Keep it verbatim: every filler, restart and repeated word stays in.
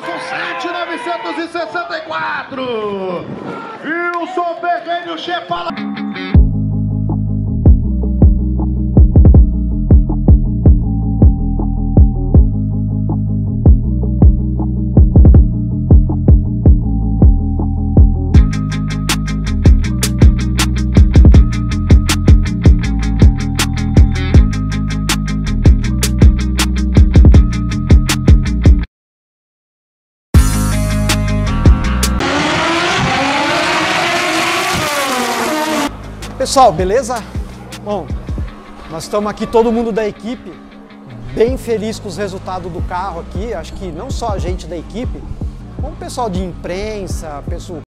Wilson sete mil novecentos e sessenta e quatro. Wilson Ferreira, o Chepala. Pessoal, beleza? Bom, nós estamos aqui, todo mundo da equipe, bem feliz com os resultados do carro aqui. Acho que não só a gente da equipe, como o pessoal de imprensa, pessoal,